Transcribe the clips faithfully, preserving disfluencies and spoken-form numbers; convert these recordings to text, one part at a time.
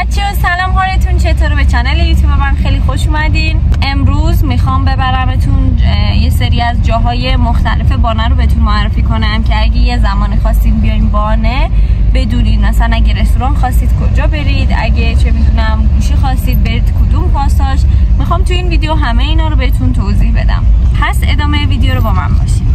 بچه‌ها سلام، حالتون چطوره؟ به کانال یوتیوب من خیلی خوش اومدین. امروز میخوام ببرمتون یه سری از جاهای مختلف بانه رو بهتون معرفی کنم که اگه یه زمانی خواستین بیاین بانه بدونید مثلا اگه رستوران خواستید کجا برید، اگه چه میدونم گوشی خواستید برید کدوم پاساژ. میخوام تو این ویدیو همه اینا رو بهتون توضیح بدم، پس ادامه ویدیو رو با من باشید.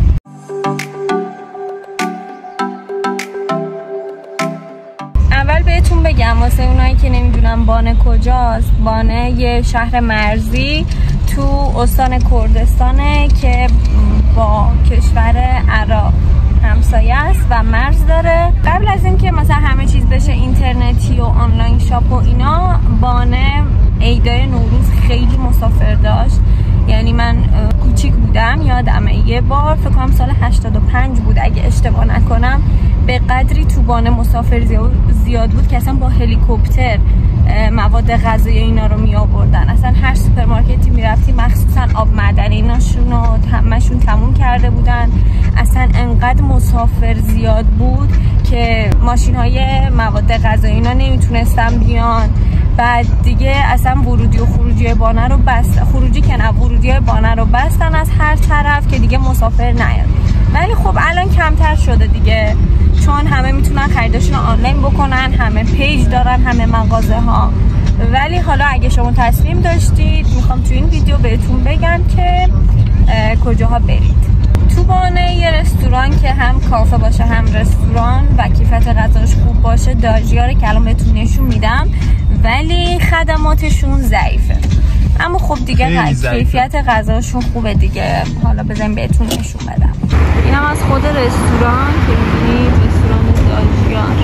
اول بهتون بگم واسه اونایی که نمیدونم بانه کجاست، بانه یه شهر مرزی تو استان کردستانه که با کشور عراق همسایه است و مرز داره. قبل از اینکه مثلا همه چیز بشه اینترنتی و آنلاین شاپ و اینا، بانه عیدای نوروز خیلی مسافر داشت. یعنی من کوچیک بودم یادمه یه بار فکر کنم سال هشتاد و پنج بود اگه اشتباه نکنم، به قدری تو بانه مسافر زیاد بود که اصلا با هلیکوپتر مواد غذایی اینا رو می آوردن. اصلا هر سوپرمارکتی می رفتی مخصوصا آب معدنی ایناشون رو همشون تموم کرده بودن. اصلا انقدر مسافر زیاد بود که ماشین های مواد غذایی اینا نمیتونستن بیان. بعد دیگه اصلا ورودی و خروجی بانه رو بستن، خروجی که نه ورودی بانه رو بستن از هر طرف که دیگه مسافر نیاد. ولی خب الان کمتر شده دیگه، چون همه میتونن خریداشون رو آنلاین بکنن، همه پیج دارن، همه مغازه ها. ولی حالا اگه شما تصمیم داشتید میخوام تو این ویدیو بهتون بگم که کجاها برید. تو بانه یه رستوران که هم کافه باشه هم رستوران و کیفیت غذاش خوب باشه داجیاره که الان بهتون نشون میدم، ولی خدماتشون ضعیفه. اما خب دیگه کیفیت غذاشون خوبه دیگه. حالا بزنیم بهتون نشون بدم. اینم از خود رستوران که می‌بینید، رستوران داجیار.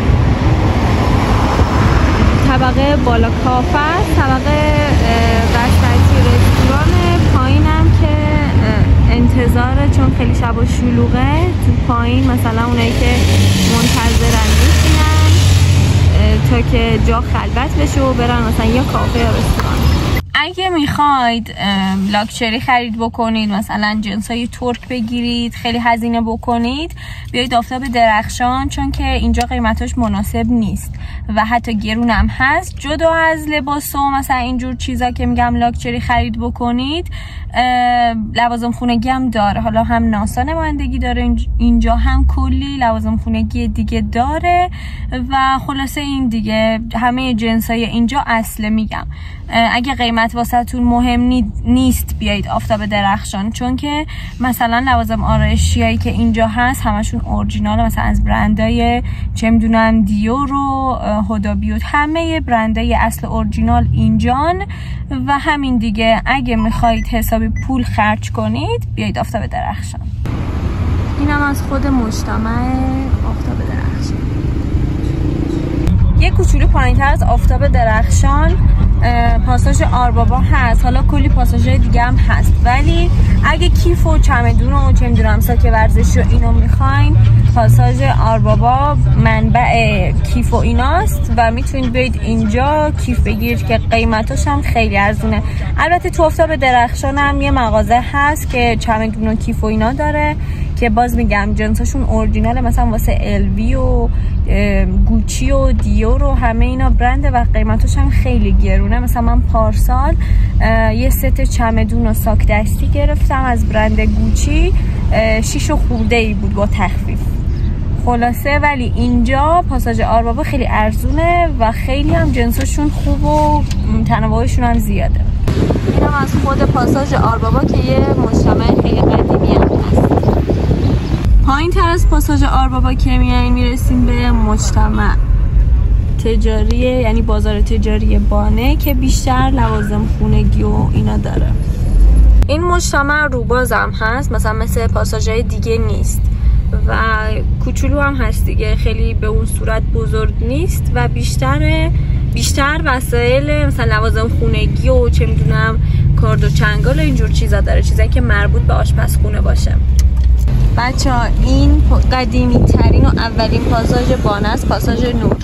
طبقه بالا کافه است، طبقه وسطی رستوران، پایینم که انتظاره چون خیلی شب و شلوغه. تو پایین مثلا اونایی که منتظرن میشینن تا که جا خلوت بشه و برن مثلا یا کافه یا رستوران. اگه میخواید لاکچری خرید بکنید، مثلا جنسای ترک بگیرید، خیلی هزینه بکنید، بیایید آفتاب درخشان، چون که اینجا قیمتاش مناسب نیست و حتی گرون هم هست. جدا از لباس و مثلا اینجور چیزا که میگم لاکچری خرید بکنید، لوازم خونگی هم داره. حالا هم ناسا نمایندگی داره اینجا، هم کلی لوازم خونگی دیگه داره و خلاصه این دیگه همه جنسای اینجا اصله. میگم اگه قیمت واسهتون مهم نیست بیایید آفتاب درخشان، چون که مثلا لوازم آرایشیایی که اینجا هست همشون اورجیناله، مثلا از برندای چه میدونم دیور و هودا بیوت، همه برندای اصل اورجینال اینجان. و همین دیگه اگه میخواید حسابی پول خرج کنید بیایید آفتاب درخشان. اینم از خود مجتمع آفتاب درخشان. یه کوچولو پایین‌تر از آفتاب درخشان پاساژ آربابا هست. حالا کلی پاساژهای دیگه هم هست، ولی اگه کیف و چمدون و چه میدونم ساک ورزشی و اینو میخواین، پاساژ آربابا منبع کیف و ایناست و میتونید برید اینجا کیف بگیرید که قیمتاش هم خیلی ارزونه. البته تو آفتاب درخشان هم یه مغازه هست که چمدون و کیف و اینا داره که باز میگم جنساشون اورجیناله، مثلا واسه الوی و گوچی و دیور و همه اینا برنده و قیمتاش هم خیلی گرونه. مثلا من پارسال یه ست چمدون و ساک دستی گرفتم از برند گوچی، شیش و خورده ای بود با تخفیف. خلاصه ولی اینجا پاساژ آربابا خیلی ارزونه و خیلی هم جنساشون خوب و تنوعشون هم زیاده. اینم از خود پاساژ آربابا که یه مجتمع خیلی قدیمی هم هست. پایین تر از پاساژ آربابا که میاییم میرسیم به مجتمع تجاریه، یعنی بازار تجاری بانه که بیشتر لوازم خونگی و اینا داره. این مجتمع روباز هم هست، مثلا مثل پاساژهای دیگه نیست و کوچولو هم هست دیگه، خیلی به اون صورت بزرگ نیست و بیشتر بیشتر وسایل مثلا لوازم خونگی و چه میدونم کارد و چنگال و اینجور چیزا داره، چیزایی که مربوط به آشپزخونه باشه. بچه ها این قدیمی ترین و اولین پاساژ بانه است، پاساژ نور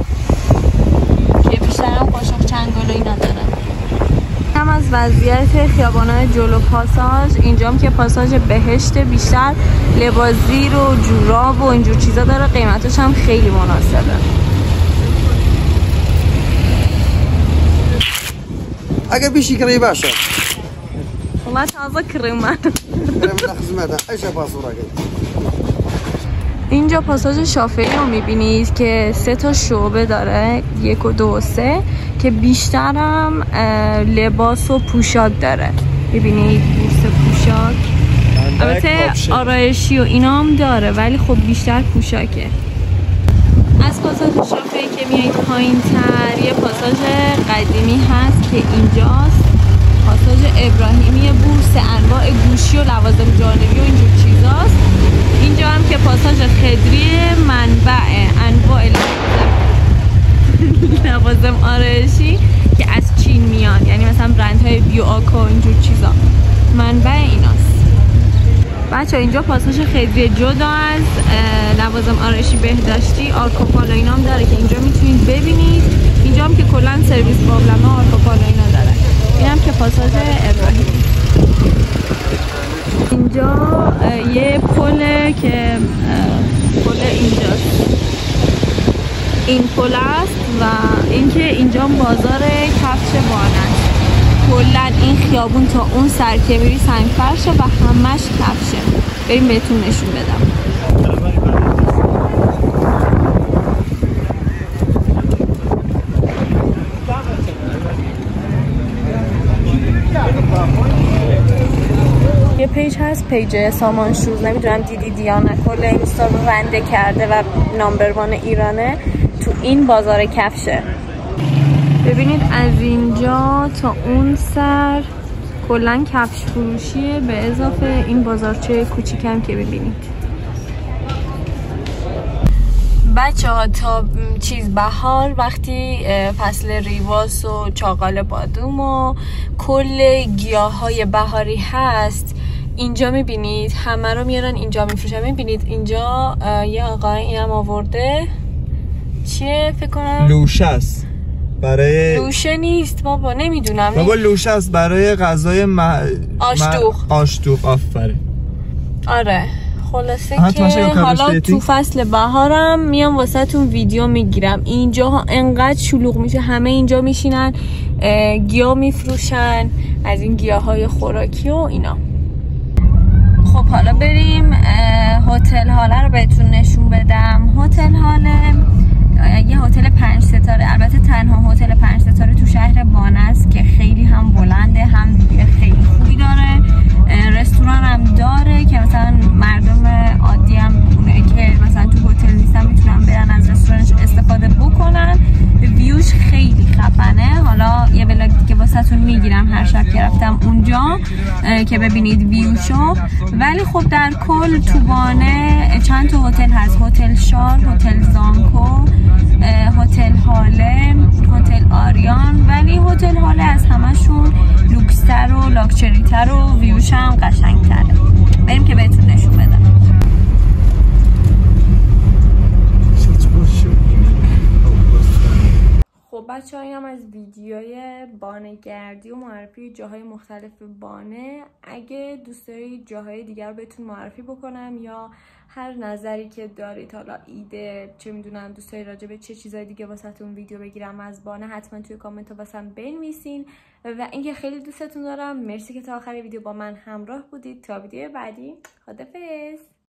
که بیشتر هم قاشق چنگال و اینا داره. هم از وضعیت خیابان‌های جلو پاساژ، اینجام که پاساژ بهشت، بیشتر لباس زیر و جوراب و اینجور چیزا داره، قیمتش هم خیلی مناسبه. اگه بیشی کری باشه والله تازه کریمه کریم خدمت ایش پاسورا اینجا پاساژ شافعی رو میبینید که سه تا شعبه داره، یک و دو و سه، که بیشترم لباس و پوشاک داره. میبینید بورس پوشاک، البته آرایشی و اینا هم داره ولی خب بیشتر پوشاکه. از پاساژ شافعی که میایید پایین تر یه پاساژ قدیمی هست که اینجاست، پاساژ ابراهیمی بورس انواع گوشی و لوازم جانبی و اینجور چیزاست. اینجا هم که پاساژ خدری منبع انواع لوازم آرایشی که از چین میاد، یعنی مثلا برندهای بیو آکا و اینجور چیزا منبع ایناست. بچه اینجا پاساژ خدری جدا از لوازم آرایشی بهداشتی آرکوپال و اینا هم داره که اینجا میتونید ببینید. اینجا هم که کلا سرویس پابلمه آرکوپال و اینا داره. این هم که پاساژ ابراهیمی. اینجا یه پله که پل اینجاست، این پل است و اینکه اینجا بازار کفش بانه. کلا این خیابون تا اون سر که بری سنگ فرشه و همش کفشه. بریم بهتون نشون بدم. یه پیج هست، پیج سامان شوز، نمیدونم دیدید یا نه، کل اینستا رو رنده کرده و نامبر وان ایرانه تو این بازار کفشه. ببینید از اینجا تا اون سر کلا کفش فروشیه، به اضافه این بازارچه کوچیکم که ببینید. بچه ها تا چیز بهار وقتی فصل ریواس و چاقال بادوم و کل گیاه های بهاری هست اینجا میبینید همه رو میارن اینجا میفروشن. میبینید اینجا یه آقای اینم آورده، چیه فکر کنم لوشه است، برای لوشه نیست بابا، نمیدونم بابا لوشه است برای غذای م... آشدوغ. آشدوغ آفرین. آره خلاصه که حالا تو فصل بهارم میام واسه تون ویدیو میگیرم. اینجا ها انقدر شلوغ میشه، همه اینجا میشینن گیاه میفروشن، از این گیاه های خوراکی و اینا. خب حالا بریم هتل هاله رو بهتون نشون بدم. هتل هاله یه هتل پنج ستاره، البته تنها هتل پنج ستاره تو شهر بانه است که خیلی هم بلنده، هم خیلی خوبی داره، رستوران هم داره که مثلا مردم عادی هم اونایی که مثلا تو هتل نیستن میتونن برن از رستورانش استفاده بکنن. ویوش خیلی خفنه. حالا یه ولاگ دیگه واسهتون میگیرم هر شب که رفتم اونجا که ببینید ویوشو. ولی خب در کل تو بانه چند تا هتل هست، هتل شار، هتل زانکو، هتل هاله، هتل آریان، ولی هتل هاله از همشون لوکستر و لاکچریتر و ویوش هم قشنگتره. بریم که بهتون نشون بدم. خب بچه ها اینم از ویدیوی بانه گردی و معرفی جاهای مختلف بانه. اگه دوست دارید جاهای دیگر رو بهتون معرفی بکنم یا هر نظری که دارید، حالا ایده چه میدونم دوست دارید راجع به چه چیزای دیگه واسهتون ویدیو بگیرم از بانه، حتما توی کامنت ها واسم بنویسین. و اینکه خیلی دوستتون دارم. مرسی که تا آخر ویدیو با من همراه بودید. تا ویدیو بعدی، خدافظ.